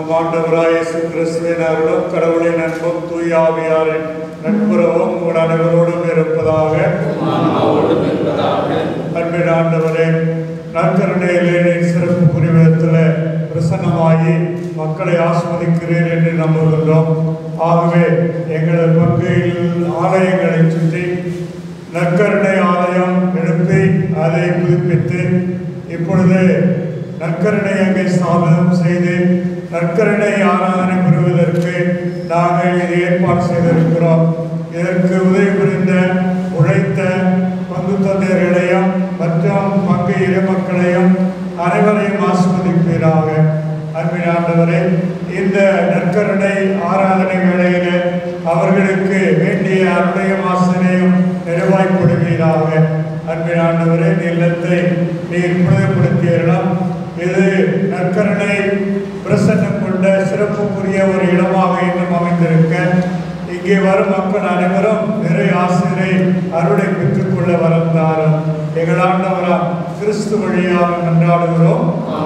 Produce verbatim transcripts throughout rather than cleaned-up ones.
நம் ஆண்டவராய் இயேசு கிறிஸ்துவின் அருளும் கடவுளின் அன்பும் தூய ஆவியாரின் நட்புறவும் உங்கள் அனைவரோடும் இருப்பதாக. அன்பின் ஆண்டவரே, நற்கருணையிலே நீர் சிறப்பு குறிவிடத்தில் பிரசன்னமாகி மக்களை ஆஸ்வதிக்கிறீர் என்று நம்புகின்றோம். ஆகவே எங்களது பங்குகளில் ஆலயங்களை சுற்றி நற்கருணை ஆலயம் எழுப்பி அதை புதுப்பித்து இப்பொழுது நற்கருணை அங்கே ஸ்தாபனம் செய்து நற்கருணை ஆராதனை பெறுவதற்கு நாங்கள் இது ஏற்பாடு செய்திருக்கிறோம். இதற்கு உதவி புரிந்த உழைத்த பங்கு தந்தையர்களையும் மற்றும் பங்கு இறைமக்களையும் அனைவரையும் ஆஸ்வதிப்பீராக. அன்பின் ஆண்டவரே, இந்த நற்கருணை ஆராதனை வேளையிலே அவர்களுக்கு வேண்டிய அருடைய வாசனையும் நிறைவாய்ப்படுவீராக. அன்பின் ஆண்டவரே, இந்த இல்லத்தை நீர் புனிதப்படுத்தியீர்கள். இது நற்கருணை பிரசன்னம் கொண்ட சிறப்புக்குரிய ஒரு இடமாக இன்னும் அமைந்திருக்க இங்கே வரும் மக்கள் அனைவரும் நிறைய ஆசிரியை அருளை பெற்றுக்கொள்ள வரந்தாரும் எங்கள் ஆண்டவராம் கிறிஸ்து வழியாக கொண்டாடுகிறோம்.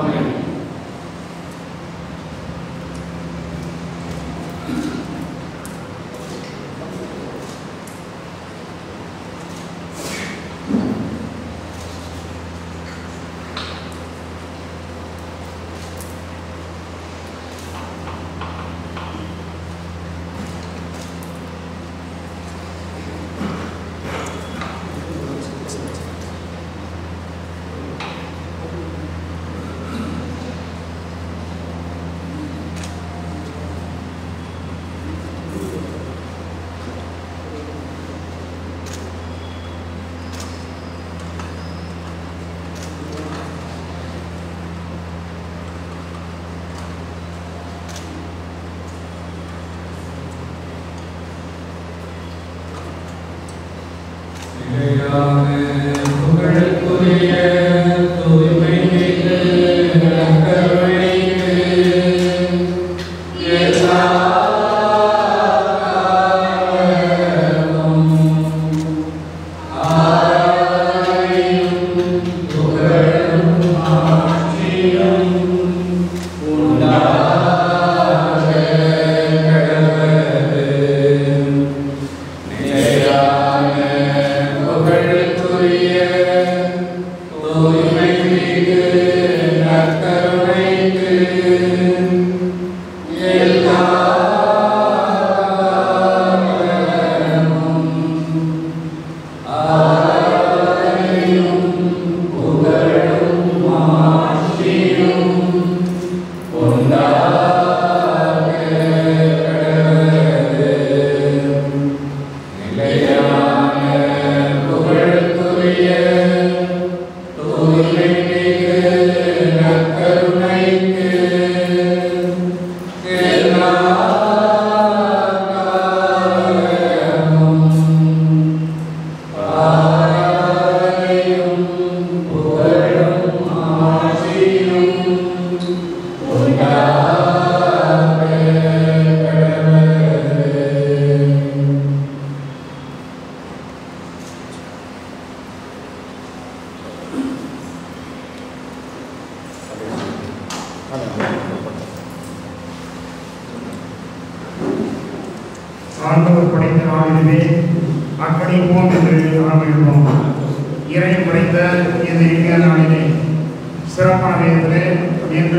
ஆண்டவர் படைத்த நாளிலே அர்ப்பணிப்போம் என்று ஆரம்பிக்கிறோம். இறை படைத்த இந்த இந்திய நாளிலே சிறப்பான விதத்திலே இன்று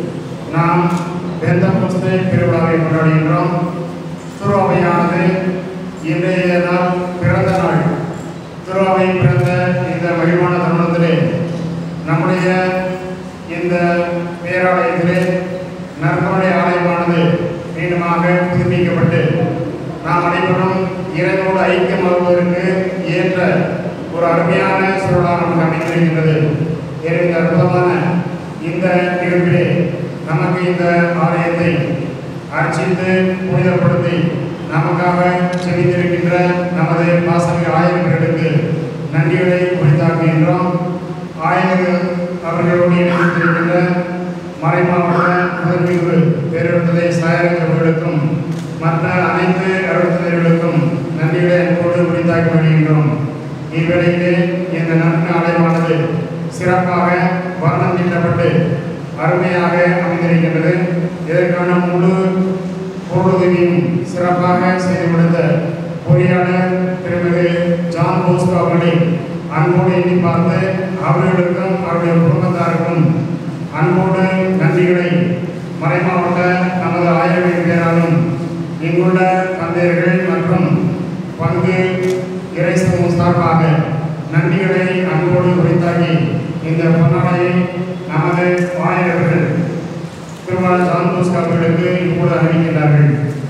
நாம் பெந்தகோஸ்தே பெருவிழாவை கொண்டாடுகின்றோம். திருஅவையானது இன்றைய நாள் பிறந்த நாள். திருஅவை பிறந்த இந்த மகிழ்வான தருணத்திலே நம்முடைய இந்த பேராலயத்திலே நற்கருணை ஆலயமானது மீண்டுமாக புதுப்பிக்கப்பட்டு நாம் அனைவரும் இறைவனோடு ஐக்கியமாகுவதற்கு ஏற்ற ஒரு அருமையான சூழலாக நமக்கு அமைந்திருக்கின்றது. இந்த அற்புதமான இந்த நிகழ்விலே நமக்கு இந்த ஆலயத்தை அர்ச்சித்து புனிதப்படுத்தி நமக்காக செவித்திருக்கின்ற நமது பாசமிகு ஆயர்களுக்கு நன்றிகளை குறித்தாக்குகின்றோம். ஆயர்கள் அவர்களோடு இணைந்திருக்கின்ற மறைமாவட்ட முதன்மைக்கு பேரெடுத்ததை சாயர்களுக்கும் மற்ற அனைத்து அருட்தந்தையர்களுக்கும் நன்றிகளை அன்போடு குறித்தாக்கி வருகின்றோம். இவ்வேளையிலே இந்த நன்மை ஆலயமானது சிறப்பாக வர்ணம் தீட்டப்பட்டு அருமையாக அமைந்திருக்கின்றது. இதற்கான முழு பொருளுதவியும் சிறப்பாக செய்து கொடுத்த பொறியாளர் திருமதி ஜான் போஸ்கோ அவர்களை அன்போடு எண்ணி பார்த்து அவர்களுக்கும் அவருடைய குடும்பத்தாருக்கும் அன்போடு நன்றிகளை மறைமாவட்ட நமது ஆயிரம் பேராலும் இங்குள்ள தந்தையர்கள் மற்றும் பங்கு இறை சமூக சார்பாக நன்றிகளை அன்போடு உரைத்தாக்கி இந்த பொன்னாடையை நமது ஆயர்கள் திருமண ஜான் போஸ்கோ அவர்களுக்கு இப்போது அறிவிக்கின்றார்கள்.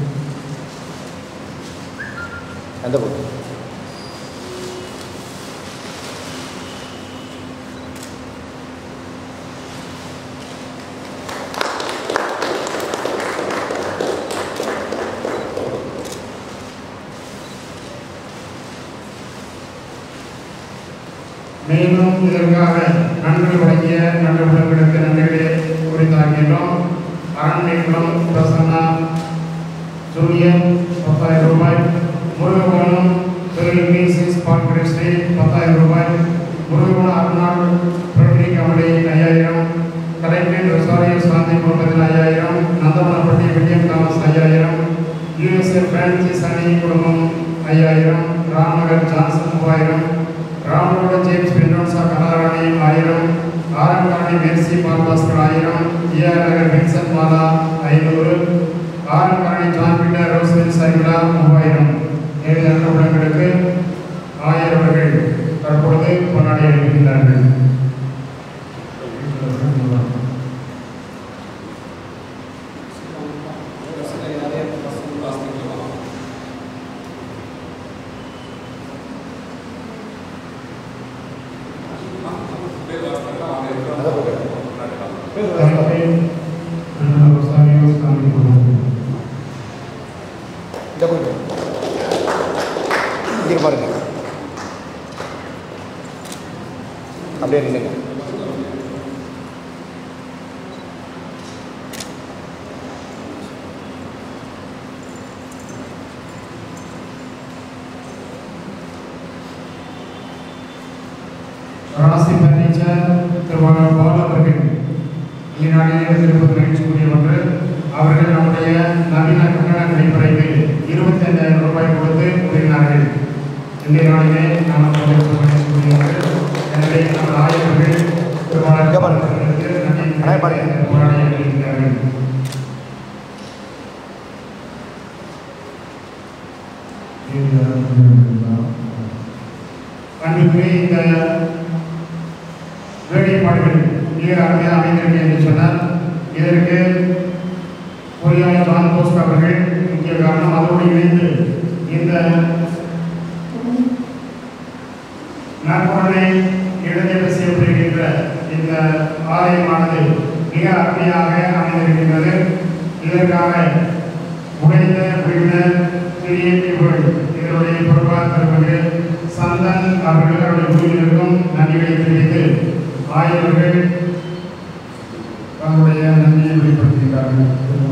மேலும் இதற்காக நன்மை வழங்கிய நல்லவர்களுக்கு நன்றிகளை குறித்தாக்கின்றோம். அரண்மைக்குளம் பிரசன்னா ஜூனியர் பத்தாயிரம் ரூபாய், முருகவனம் மீன்ஸ் பான்கிரஸ்டி பத்தாயிரம் ரூபாய், முருகவன அருணாள் பிரபலிக் கமலி ஐயாயிரம், கலெக்டர் ரொசாரியோ சாந்தி குடும்பத்தில் ஐயாயிரம், நந்தவனப்பட்டி வில்லியம் தாமஸ் ஐயாயிரம், யூஎஸ்ஏ பிரான்சிஸ் அணி குடும்பம் ஐயாயிரம், ராம்நகர் ஜான்சன் மூவாயிரம், ராமரோட ஜேம்ஸ் பென்னோன்சா கலாராணி ஆயிரம், ஆரம்காணி மெர்சி பால்பாஸ்கர் ஆயிரம், ஏஆர் நகர் வின்சன் மாலா ஐநூறு, Aramkani John Peter Roslin Saimila மூவாயிரம். ஏழு அன்னபடங்களுக்கு ஆயிரவர்கள் தற்பொழுது கொண்டாடி இருக்கின்றார்கள். பாருங்க அப்படியே நில்லுங்க. ராசி பர்னிச்சர் திருவாரூர் பாலவர்கள் ஈராடியில் திருப்பதி நிகழ்ச்சிக்குரிய ஒன்று. அவர்கள் நம்முடைய நவீன கட்டண கழிப்பறைக்கு இருபத்தி ஐந்தாயிரம் ரூபாய் கொடுத்து உதவினார்கள். இன்றைய நாளிலே நாம் நிகழ்ச்சிக்குரிய ஒன்று. எனவே நமது ஆயவர்கள் திருவாரூர் போராடி இருக்கின்றார்கள். அன்றைக்கு இந்த வேலைப்பாடுகள் மிக அருமையாக அமைந்திருக்கு என்று சொன்னார். இதற்கு பொறியாளர் ஜான் போஸ்கோ அவர்கள் முக்கிய காரணம். அதோடு இணைந்து இந்த நற்பொருளை இடைநிலை செய்யப்படுகின்ற இந்த ஆலயமானது மிக அருமையாக அமைந்திருக்கின்றது. இதற்காக உடைந்த விழுந்த பெரிய இதனுடைய பொறுப்பாளர்களுக்கு சந்தன் அவர்கள் அவருடைய குழுவினருக்கும் நன்றிகளை தெரிவித்து ஆயவர்கள் தங்களுடைய நன்றியை வெளிப்படுத்துகிறார்கள்.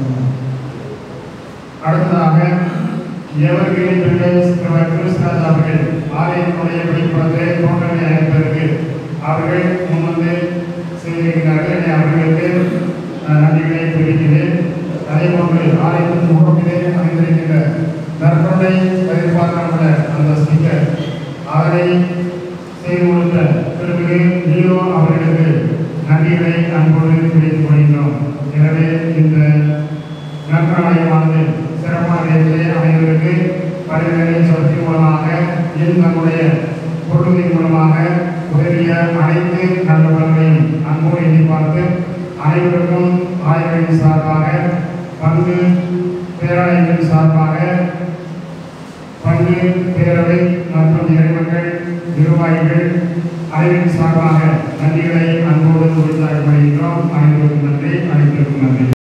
அடுத்ததாக எவர்கிரீன் பில்டர்ஸ் கிருஷ்ணராஜ் அவர்கள் ஆலயத்தினுடைய வெளிப்படத்தை தோற்றங்களை அளிப்பதற்கு அவர்கள் முன்வந்து செய்திருக்கிறார்கள். அவர்களுக்கு நன்றிகளை தெரிவிக்கிறேன். அதே போன்று ஆலயத்தின் முகத்திலே அமைந்திருக்கின்ற நற்பொருளை எதிர்பார்க்காமல் அந்த ஸ்டிக்கர் அதனை செய்து கொடுத்த திருமிகு நீரோ அவர்களுக்கு நன்றிகளை அன்போடு தெரிவித்துக் கொள்கின்றோம். எனவே இந்த நற்காலயமானது சிறப்பான விதத்திலே அமைவதற்கு பல்வேறு சக்தி மூலமாக என் நம்முடைய பொருளின் மூலமாக உதவிய அனைத்து நல்லவர்களையும் அன்போடு எண்ணி பார்த்து அனைவருக்கும் ஆய்வுகளின் சார்பாக பங்கு பேராலயத்தின் சார்பாக பங்கு பேரவை மற்றும் இறைமக்கள் நிர்வாகிகள் அனைவரின் சார்பாக நன்றிகளை அன்போடு குறித்தாக்கப்படுகின்றோம். அனைவருக்கும் நன்றி. அனைவருக்கும் நன்றி.